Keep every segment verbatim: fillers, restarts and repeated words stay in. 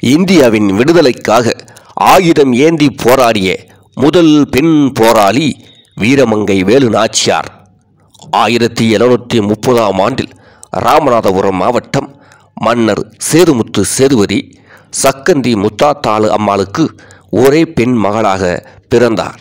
இந்தியாவின் விடுதலைக்காக ஆயுதம் ஏந்தி போராடிய முதல் பெண் போராளி வீரமங்கை வேலு நாச்சியார். ஆயிரத்தி எழுநூற்றி முப்பதாம் ஆண்டில் ராமநாதபுரம் மாவட்டம் மன்னர் சேதுமுத்து சேதுபதி சக்கந்தி முத்தாத்தாளு அம்மாளுக்கு ஒரே பெண் மகளாக பிறந்தார்.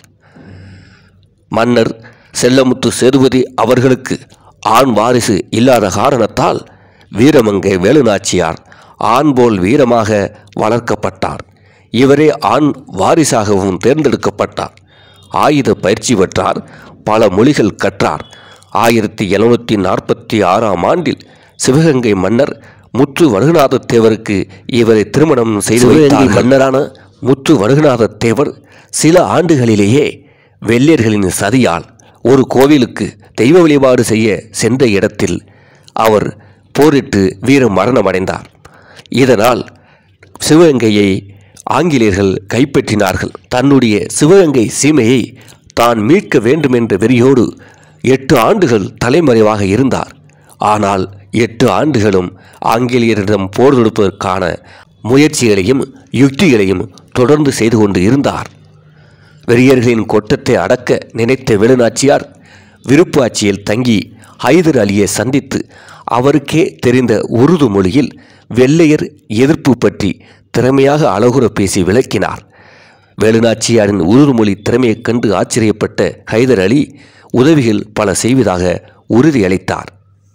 மன்னர் செல்லமுத்து சேதுபதி அவர்களுக்கு ஆண் வாரிசு இல்லாத காரணத்தால் வீரமங்கை வேலு நாச்சியார் ஆண்போல் வீரமாக வளர்க்கப்பட்டார். இவரே ஆண் வாரிசாகவும் தேர்ந்தெடுக்கப்பட்டார். ஆயுத பயிற்சி பெற்றார். பல மொழிகள் கற்றார். ஆயிரத்தி எழுநூற்றி நாற்பத்தி ஆறாம் ஆண்டில் சிவகங்கை மன்னர் முத்து வடுகநாத தேவருக்கு இவரை திருமணம் செய்து வைத்தார். மன்னரான முத்து வடுகநாத தேவர் சில ஆண்டுகளிலேயே வெள்ளையர்களின் சதியால் ஒரு கோவிலுக்கு தெய்வ வழிபாடு செய்ய சென்ற இடத்தில் அவர் போரிட்டு வீர மரணமடைந்தார். இதனால் சிவகங்கையை ஆங்கிலேயர்கள் கைப்பற்றினார்கள். தன்னுடைய சிவகங்கை சீமையை தான் மீட்க வேண்டும் என்ற வெறியோடு எட்டு ஆண்டுகள் தலைமறைவாக இருந்தார். ஆனால் எட்டு ஆண்டுகளும் ஆங்கிலேயரிடம் போர் தொடுப்பதற்கான முயற்சிகளையும் யுக்திகளையும் தொடர்ந்து செய்து கொண்டு இருந்தார். வெறியர்களின் கொட்டத்தை அடக்க நினைத்த வேலு நாச்சியார் விருப்பாட்சியில் தங்கி ஹைதர் அலியை சந்தித்து அவருக்கே தெரிந்த உருது மொழியில் வெள்ளையர் எதிர்ப்பு பற்றி திறமையாக அழகுற பேசி விளக்கினார். வேலு நாச்சியாரின் உருது மொழி திறமையைக் கண்டு ஆச்சரியப்பட்ட ஹைதர் அலி உதவிகள் பல செய்வதாக உறுதியளித்தார்.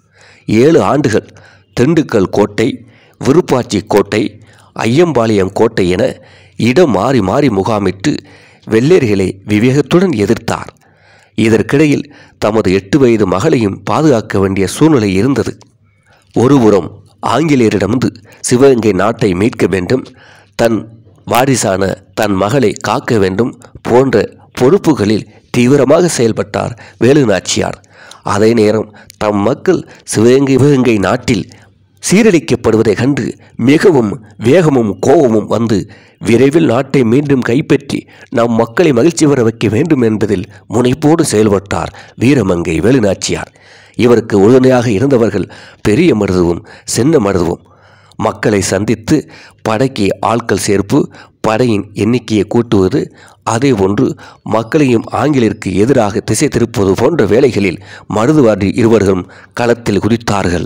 ஏழு ஆண்டுகள் திண்டுக்கல் கோட்டை, விருப்பாட்சி கோட்டை, ஐயம்பாளையம் கோட்டை என இடம் மாறி மாறி முகாமிட்டு வெள்ளையர்களை விவேகத்துடன் எதிர்த்தார். இதற்கிடையில் தமது எட்டு வயது மகளையும் பாதுகாக்க வேண்டிய சூழ்நிலை இருந்தது. ஒருபுறம் ஆங்கிலேயரிடமிருந்து சிவகங்கை நாட்டை மீட்க வேண்டும், தன் வாரிசான தன் மகளை காக்க வேண்டும் போன்ற பொறுப்புகளில் தீவிரமாக செயல்பட்டார் வேலு நாச்சியார். அதே நேரம் தம் மக்கள் சிவகங்கை சிவகங்கை நாட்டில் சீரழிக்கப்படுவதை கண்டு மிகவும் வேகமும் கோபமும் வந்து விரைவில் நாட்டை மீண்டும் கைப்பற்றி நம் மக்களை மகிழ்ச்சி வர வைக்க வேண்டும் என்பதில் முனைப்போடு செயல்பட்டார் வீரமங்கை வேலு நாச்சியார். இவருக்கு உறுதுணையாக இருந்தவர்கள் பெரிய மருதுவும் சின்ன மருதுவும். மக்களை சந்தித்து படைக்கு ஆட்கள் சேர்ப்பு, படையின் எண்ணிக்கையை கூட்டுவது, அதே போன்று மக்களையும் ஆங்கிலேயருக்கு எதிராக திசை திருப்புவது போன்ற வேலைகளில் மருதுவாரி இருவர்களும் களத்தில் குதித்தார்கள்.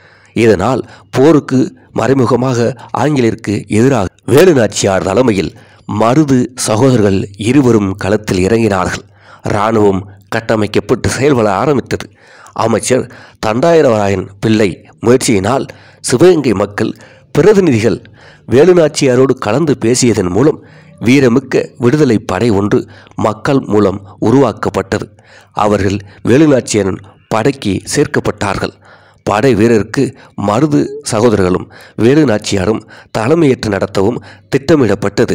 இதனால் போருக்கு மறைமுகமாக ஆங்கிலேயருக்கு எதிராக வேலு நாச்சியார் தலைமையில் மருது சகோதரர்கள் இருவரும் களத்தில் இறங்கினார்கள். இராணுவம் கட்டமைக்கப்பட்டு செயல்பட ஆரம்பித்தது. அமைச்சர் தண்டாயுதராயன் பிள்ளை முயற்சியினால் சிவகங்கை மக்கள் பிரதிநிதிகள் வேலு நாச்சியாரோடு கலந்து பேசியதன் மூலம் வீரமிக்க விடுதலை படை ஒன்று மக்கள் மூலம் உருவாக்கப்பட்டது. அவர்கள் வேலு நாச்சியாரின் படைக்கு சேர்க்கப்பட்டார்கள். படை வீரருக்கு மருது சகோதரர்களும் வேலு நாச்சியாரும் தலைமையேற்று நடத்தவும் திட்டமிடப்பட்டது.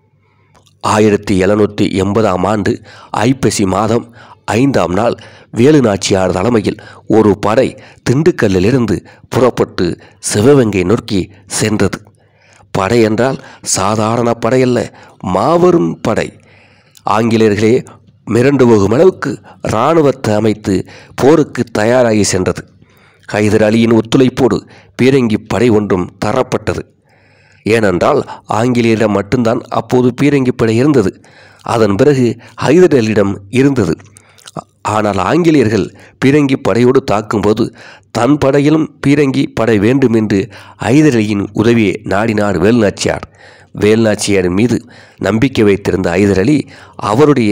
ஆயிரத்தி எழுநூற்றி எண்பதாம் ஆண்டு ஐப்பசி மாதம் ஐந்தாம் நாள் வேலு நாச்சியார் தலைமையில் ஒரு படை திண்டுக்கல்லிலிருந்து புறப்பட்டு சிவகங்கை நோக்கி சென்றது. படை என்றால் சாதாரண படையல்ல, மாபெரும் படை. ஆங்கிலேயர்களே மிரண்டு போகும் அளவுக்கு இராணுவத்தை அமைத்து போருக்கு தயாராகி சென்றது. ஹைதர் அலியின் ஒத்துழைப்போடு பீரங்கி படை ஒன்றும் தரப்பட்டது. ஏனென்றால் ஆங்கிலேயரிடம் மட்டும்தான் அப்போது பீரங்கி படை இருந்தது. அதன் பிறகு ஹைதர் அலியிடம் இருந்தது. ஆனால் ஆங்கிலேயர்கள் பீரங்கி படையோடு தாக்கும்போது தன் படையிலும் பீரங்கி படை வேண்டும் என்று ஹைதர் அலியின் உதவியை நாடினார் வேலு நாச்சியார். வேலு நாச்சியாரின் மீது நம்பிக்கை வைத்திருந்த ஹைதர் அலி அவருடைய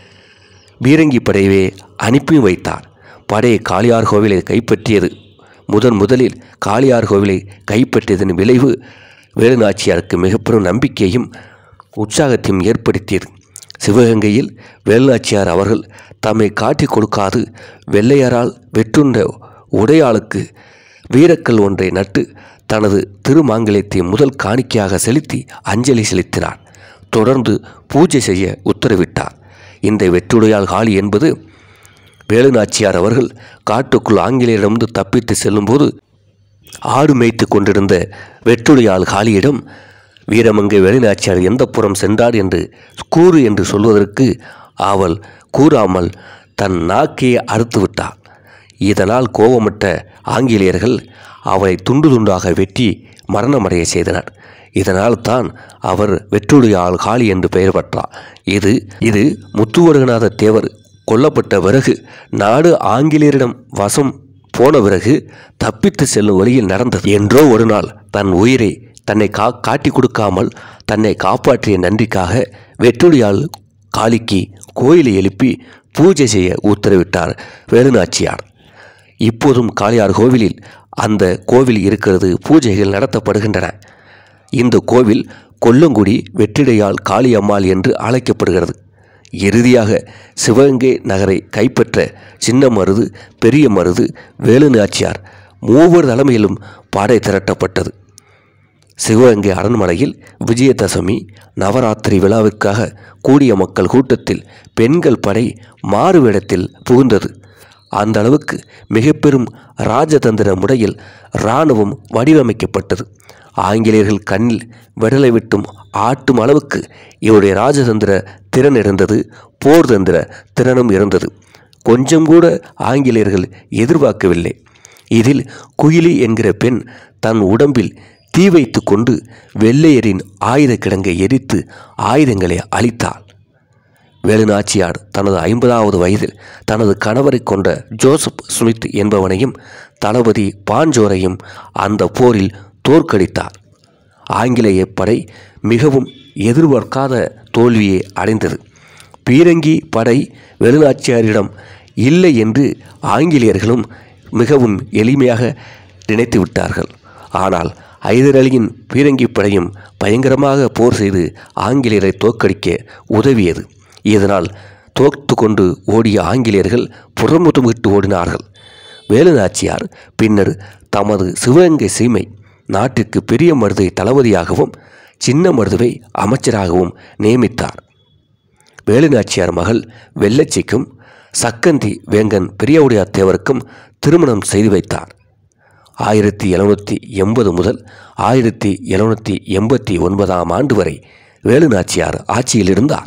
பீரங்கி படையவே அனுப்பி வைத்தார். படை காளியார் கோவிலை கைப்பற்றியது. முதன் முதலில் காளியார் கோவிலை கைப்பற்றியதன் விளைவு வேலு நாச்சியாருக்கு மிகப்பெரும் நம்பிக்கையும் உற்சாகத்தையும் ஏற்படுத்தியது. சிவகங்கையில் வேலு நாச்சியார் அவர்கள் தம்மை காட்டி கொடுக்காது வெள்ளையரால் வெற்றுண்ட உடையாளுக்கு வீரக்கல் ஒன்றை நட்டு தனது திருமாங்கல்யத்தை முதல் காணிக்கையாக செலுத்தி அஞ்சலி செலுத்தினார். தொடர்ந்து பூஜை செய்ய உத்தரவிட்டார். இந்த வெற்றுடையாள் காளி என்பது வேலு நாச்சியார் அவர்கள் காட்டுக்குள் ஆங்கிலேயரிடமிருந்து தப்பித்து செல்லும்போது ஆடு மேய்த்து கொண்டிருந்த வெற்றுடையாள் காளியிடம் வீரமங்கை வேலு நாச்சியார் எந்த புறம் சென்றார் என்று கூறு என்று சொல்வதற்கு அவள் கூறாமல் தன் நாக்கையை அறுத்து விட்டார். இதனால் கோபமற்ற ஆங்கிலேயர்கள் அவளை துண்டு துண்டாக வெட்டி மரணமடைய செய்தனர். இதனால் தான் அவர் வெற்றுடையாள் காளி என்று பெயர் பெற்றார். இது இது முத்துவடுகநாத தேவர் கொல்லப்பட்ட பிறகு நாடு ஆங்கிலேயரிடம் வசம் போன பிறகு தப்பித்து செல்லும் வழியில் நடந்தது. என்றோ ஒரு நாள் தன் உயிரை தன்னை கா காட்டி கொடுக்காமல் தன்னை காப்பாற்றிய நன்றிக்காக வெற்றுடையாள் காளிக்கு கோயிலை எழுப்பி பூஜை செய்ய உத்தரவிட்டார் வேலுநாச்சியார். இப்போதும் காளியார் கோவிலில் அந்த கோவில் இருக்கிறது, பூஜைகள் நடத்தப்படுகின்றன. இந்த கோவில் கொல்லங்குடி வெற்றிடையாள் காளியம்மாள் என்று அழைக்கப்படுகிறது. இறுதியாக சிவகங்கை நகரை கைப்பற்ற சின்ன மருது, பெரிய மருது, வேலுநாச்சியார் மூவர் தலைமையிலும் படை திரட்டப்பட்டது. சிவகங்கை அரண்மனையில் விஜயதசமி நவராத்திரி விழாவிற்காக கூடிய மக்கள் கூட்டத்தில் பெண்கள் படை மாறுவேடத்தில் புகுந்தது. அந்த அளவுக்கு மிக பெரும் இராஜதந்திர முறையில் இராணுவம் வடிவமைக்கப்பட்டது. ஆங்கிலேயர்கள் கண்ணில் விடலை விட்டும் ஆட்டும் அளவுக்கு இவருடைய ராஜதந்திர திறன் இருந்தது, போர் தந்திர திறனும் இருந்தது. கொஞ்சம் கூட ஆங்கிலேயர்கள் எதிர்பார்க்கவில்லை. இதில் குயிலி என்கிற பெண் தன் உடம்பில் தீ வைத்து கொண்டு வெள்ளையரின் ஆயுத கிடங்கை எரித்து ஆயுதங்களை அழித்தாள். வேலுநாச்சியார் தனது ஐம்பதாவது வயதில் தனது கணவரை கொண்ட ஜோசப் ஸ்மித் என்பவனையும் தளபதி பாஞ்சோரையும் அந்த போரில் தோற்கடித்தார். ஆங்கிலேய படை மிகவும் எதிர்பார்க்காத தோல்வியை அடைந்தது. பீரங்கி படை வேலுநாச்சியாரிடம் இல்லை என்று ஆங்கிலேயர்களும் மிகவும் எளிமையாக நினைத்து விட்டார்கள். ஆனால் ஐதர் அலியின் பீரங்கி படையும் பயங்கரமாக போர் செய்து ஆங்கிலேயரை தோற்கடிக்க உதவியது. இதனால் தோற்று கொண்டு ஓடிய ஆங்கிலேயர்கள் புறமுதுகிட்டு ஓடினார்கள். வேலுநாச்சியார் பின்னர் தமது சிவகங்கை சீமை நாட்டிற்கு பெரிய மருதை தளபதியாகவும் சின்ன மருதுவை அமைச்சராகவும் நியமித்தார். வேலுநாச்சியார் மகள் வெள்ளச்சிக்கும் சக்கந்தி வேங்கன் பெரியவுடையார் தேவருக்கும் திருமணம் செய்து வைத்தார். ஆயிரத்தி எழுநூற்றி எண்பது முதல் ஆயிரத்தி எழுநூற்றி எண்பத்தி ஒன்பதாம் ஆண்டு வரை வேலுநாச்சியார் ஆட்சியில் இருந்தார்.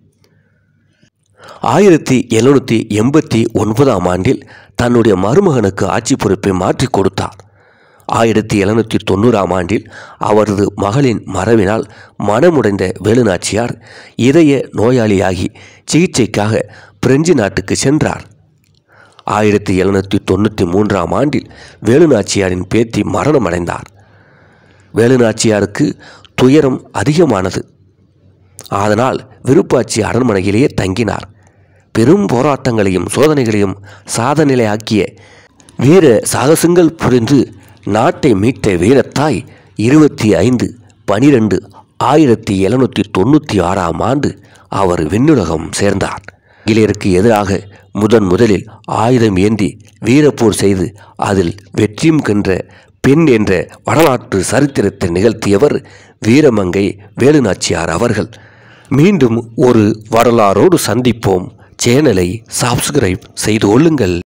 ஆயிரத்தி எழுநூற்றி எண்பத்தி ஒன்பதாம் ஆண்டில் தன்னுடைய மருமகனுக்கு ஆட்சி பொறுப்பை மாற்றி கொடுத்தார். ஆயிரத்தி எழுநூற்றி தொண்ணூறாம் ஆண்டில் அவரது மகளின் மறைவினால் மனமுடைந்த வேலுநாச்சியார் இதய நோயாளியாகி சிகிச்சைக்காக பிரெஞ்சு நாட்டுக்கு சென்றார். ஆயிரத்தி எழுநூற்றி தொண்ணூற்றி மூன்றாம் ஆண்டில் வேலுநாச்சியாரின் பேத்தி மரணமடைந்தார். வேலுநாச்சியாருக்கு துயரம் அதிகமானது. அதனால் விருப்பாட்சி அரண்மனையிலேயே தங்கினார். பெரும் போராட்டங்களையும் சோதனைகளையும் சாதனையாக்கிய வீர சாகசங்கள் புரிந்து நாட்டை மீட்ட வீரத்தாய் இருபத்தி ஐந்து பனிரெண்டு ஆயிரத்தி எழுநூற்றி தொண்ணூற்றி ஆறாம் ஆண்டு அவர் விண்ணுலகம் சேர்ந்தார். ஆங்கிலேயருக்கு எதிராக முதன் முதலில் ஆயுதம் ஏந்தி வீரப்போர் செய்து அதில் வெற்றியும் கன்ற பெண் என்ற வரலாற்று சரித்திரத்தை நிகழ்த்தியவர் வீரமங்கை வேலுநாச்சியார் அவர்கள். மீண்டும் ஒரு வரலாறோடு சந்திப்போம். சேனலை சப்ஸ்கிரைப் செய்து கொள்ளுங்கள்.